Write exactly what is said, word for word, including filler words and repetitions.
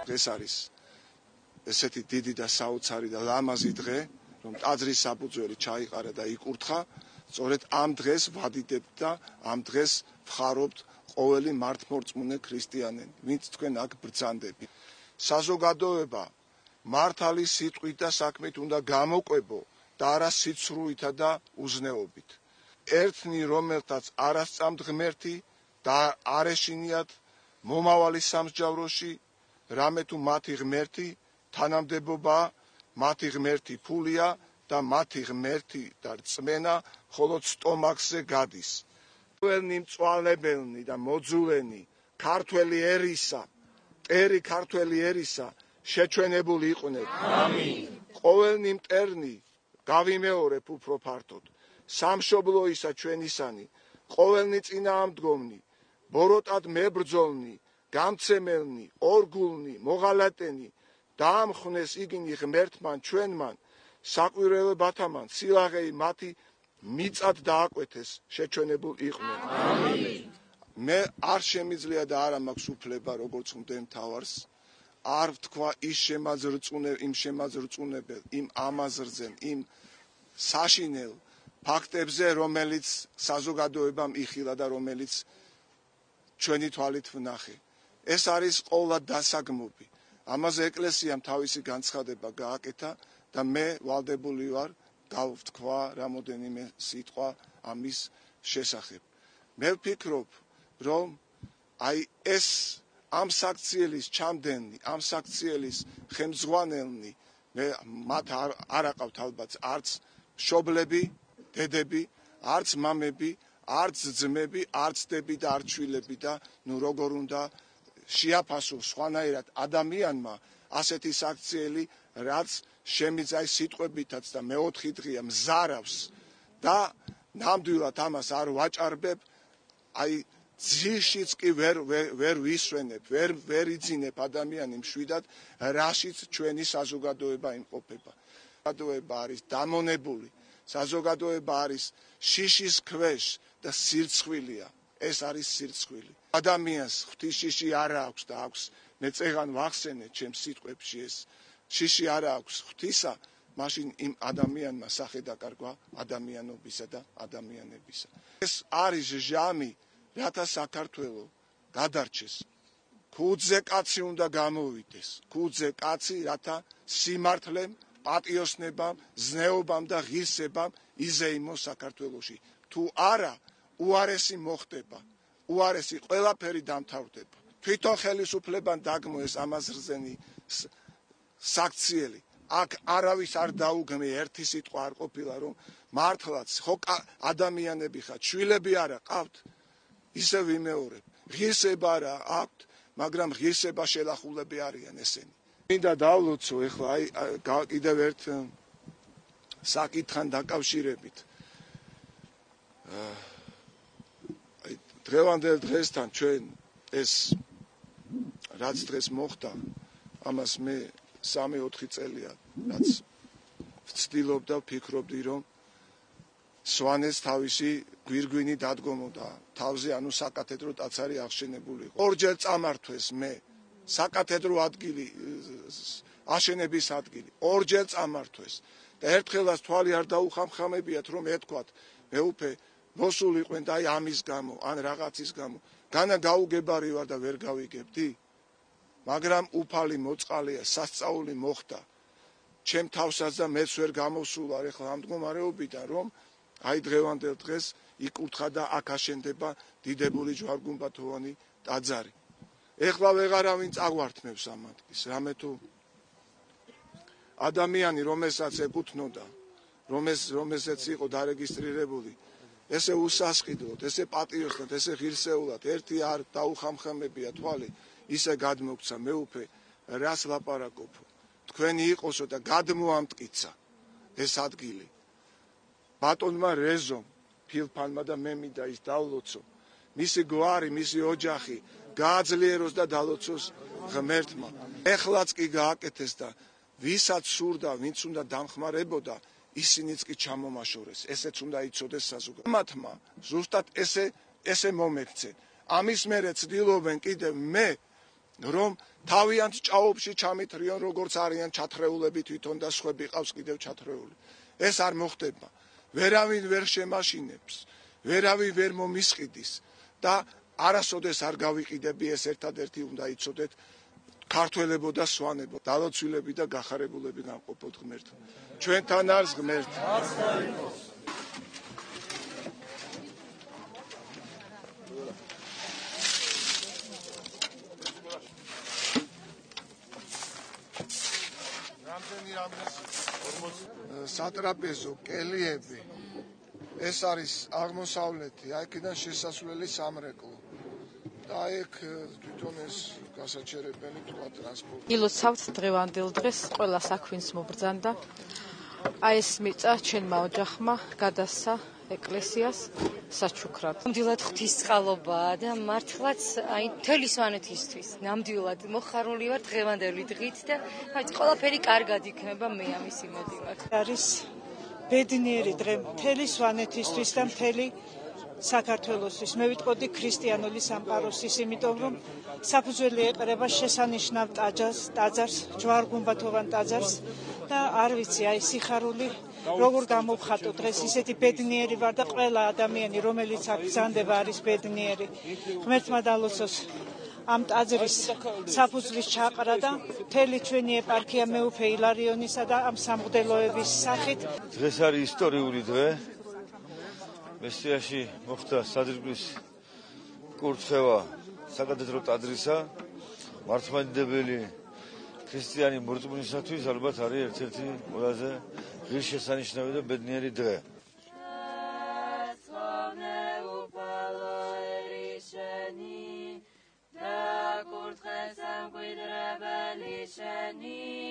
დღეს არის ესეთი დიდი და საოცარი და ლამაზი დღე, რომ ტაძრის საფუძველი ჩაიყარა და იკურთხა. სწორედ ამ დღეს ვადიდებთ და ამ დღეს ვხარობთ ყოველი მართლმორწმუნე ქრისტიანები, ვინც თქვენ აქ ბრძანდებით. საზოგადოება მართალის სიტყვით და საქმით უნდა გამოყვებო და არა სიცრუითა და უზნეობით. ერთნი, რომელთაც არასწამთ ღმერთი და არ ეშინიათ მომავალი სამსჯავროში, რამე თუ მათი ღმერთი თანამდებობაა, მათი ღმერთი ფულია და მათი ღმერთი და რწმენა მხოლოდ სტომაქზე გადის. ყოველნი მწვალებელნი და მოძულენი ქართველი ერისა, მტერი ქართველი ერისა შეჩვენებული იყვნენ. ამინ. ყოველნი მტერნი გავიმეორებ უფრო ფართოდ. სამშობლოისა ჩვენისანი, ყოველნი წინააღმდგომნი, ბოროტად მებრძოლნი, გამცემელნი, ორგულნი, მოღალატენი, დაამხნეს იგინი ღმერთმან ჩვენმან, საკვირველებათამან, სილაღეი მათი მიწად დააკვეთეს, შეჩვენებულ იყვნენ. ამინ. მე არ შემიძლია და არ მაქვს უფლება, როგორც მდელმთავარს, არ ვთქვა ის შემაძრწუნე, იმ შემაძრწუნებელ, იმ ამაზრძენ, იმ საშინელ ფაქტებზე, რომელიც საზოგადოებამ იხილა და რომელიც ჩვენი თვალით ვნახე. ეს არის ყოლა დასაგმობი. ამაზე ეკლესიამ თავისი განცხადება გააკეთა და მე ვალდებული ვარ გავთქვა რამოდენიმე სიტყვა ამის შესახებ. მე ვფიქრობ, რომ აი ეს ამ საქციელის ჩამდენლი, ამ საქციელის ხელმძღვანელნი, მე მათ არ აყავთ ალბათ არც მშობლები, დედები, არც მამები, არც ძმები, არც დები და არც შვილები და ნუ როგორ უნდა შეაფასოს სხვანაირად ადამიანმა ასეთი საქციელი, რაც შემიძლია სიტყვებითაც და მეოთხე დღეა მზარავს და ნამდვილად ამას არ ვაჭარბებ, აი ძიშიც კი ვერ ვერ ვისვენებ, ვერ ვერ იძინებ ადამიანი მშვიდად, რაშიც ჩვენი საზოგადოება იმყოფება. საზოგადოება არის დამონებული, საზოგადოება არის შიშის ქვეშ და სირცხვილია. ეს არის სირცხვილი. ადამიანს ღვთის შიში არ აქვს და აქვს, მე წეღან ვახსენე ჩემს სიტყვებში ეს. შიში არ აქვს ღვთისა, მაშინ იმ ადამიანმა სახე დაკარგვა ადამიანობისა და ადამიანებისა. ეს არის ჟამი, რათა საქართველო გადარჩეს. ქუდზე კაცი უნდა გამოვიდეს, ქუდზე კაცი, რათა სიმართლემ, პატიოსნებამ, ზნეობამ და ღირსებამ იზეიმოს საქართველოში. თუ არა, უარესი მოხდება, უარესი ყველაფერი დამთავრდება. თვითონ ხელისუფლებამ დაგმო ეს ამაზრზენი საქციელი. აქ არავის არ დაუგმე ერთი სიტყვა არ ყოფილა, რომ მართლაც ხო ადამიანები ხართ, შვილები არა ყავთ, ისე ვიმეორებ. ღირსება რა აქვთ, მაგრამ ღირსება შელახულები არიან ესენი. მინდა დავლოცო ეხლა აი კიდევ ერთ საკითხთან დაკავშირებით. აი დღევანდელ დღესთან ჩვენ ეს რაც დღეს მოხდა, ამას მე სამი ოთხი წელია რაც ვცდილობ და ვფიქრობდი, რომ სვანეს თავისი გვირგვინი დადგომოდა თავზე, ანუ საკათედრო ტაძარი აღშენებული იყო. ორჯერ წამართვეს მე საკათედრო ადგილი, აშენების ადგილი, ორჯერ წამართვეს და ერთხელაც თვალი არ დაუხამხამებიათ, რომ ეთქვათ, მეუფე მოსულიყვენ და აი ამის გამო, ან რაღაცის გამო, განა გაუგებარი ვარ და ვერ გავიგებდი, მაგრამ უფალი მოწყალია, სასწაული მოხდა ჩემ თავსაც და მეც ვერ გამოსულა ეხლა ამ მდგომარეობიდან, რომ აი დღევანდელ დღეს იკურთხა და აქ აშენდება დიდებული ჯვარგუმბათოვანი ტაძარი. ეხლა ვეღარავინ წაგვართმევს ამ ადგილს, რამე თუ ადამიანი, რომელსაც ეკუთვნოდა, რომელსაც იყო დარეგისტრირებული, ესე უსასყიდლოდ, ესე პატიოსნად, ესე ღირსეულად, ერთი არ დაუხამხამებია თვალი, ისე გადმოგცა, მეუფე, რას ლაპარაკობო, თქვენი იყოსო და გადმოამტკიცა ეს ადგილი. ბატონმა რეზომ, ფილფანმა და მე მინდა ის დავლოცო, მისი გვარი, მისი ოჯახი გააძლიეროს და დალოცოს ღმერთმა. ეხლაც კი გააკეთეს და ვისაც სურდა, ვინც უნდა დამხმარებოდა, ისინიც კი ჩამომაშორეს. ესეც უნდა იცოდეს საზოგადოებამ. ზუსტად ესე ესე მომექცენ. ამის მერე ცდილობენ კიდევ მე რომ თავიანთ ჭაობში ჩამithრიონ, როგორც არიან ჩათრეულები თვითონ და სხვები ყავს კიდევ ჩათრეული. ეს არ მოხდება. ვერავინ ვერ შემაშინებს, ვერავინ ვერ მომისყიდის და არასოდეს არ გავიყიდები, ეს ერთადერთი უნდა იცოდეთ, ქართველებო და სვანებო, დალოცვილები და გახარებულები განყოფოთ ღმერთთან. ჩვენთან არის ღმერთი. რამდენი რამდენი სატრაპეზო კელიები ეს არის აღმოსავლეთი, აქედან შესასვლელი სამრეკლო. და აქ თვითონ ეს გასაჩერებელი თქვა ტრანსპორტი. ილოცავთ დღევანდელ დღეს ყველა საქმის მობრძანდა. აი ეს მიწა ჩვენმა ოჯახმა გადასცა ეკლესიას საჩუქრად. ნამდვილად ღვთისწყალობაა და მართლაც აი მთელი სვანეთისთვის ნამდვილად მოხარული ვარ დღევანდელი დღით და აი ყველაფერი კარგად იქნება, მე ამის იმედი მაქვს. არის ბედნიერი დღე მთელი სვანეთისთვის და მთელი საქართველოსთვის. მე ვიტყოდი ქრისტიანული სამყაროსთვის, იმიტომ რომ საფუძველი ეყრება შესანიშნავ ტაძარს, ტაძარს, ჯვარგუმბათოვან ტაძარს და არ ვიცი, აი სიხარული როგორ გამოვხატო დღეს, ისეთი ბედნიერი ვარ და ყველა ადამიანი, რომელიც აქ ბრძანდება, არის ბედნიერი. ღმერთმა დალოცოს ამ ტაძრის საფუძვლის ჩაყრა და მთელი ჩვენი ეპარქია მეუფე ილარიონისა და ამ სამღვდელოების სახით. დღეს არის ისტორიული დღე. მესტიაში მოხდა სადრიგვის კურთხევა საკათედრო ტაძრისა. მართლმადიდებელი ქრისტიანი მორწმუნისათვის ალბათ არის ერთ-ერთი ყველაზე ღირსშესანიშნავი და ბედნიერი დღე. და კურთხეს ამკვიდრებელი შენი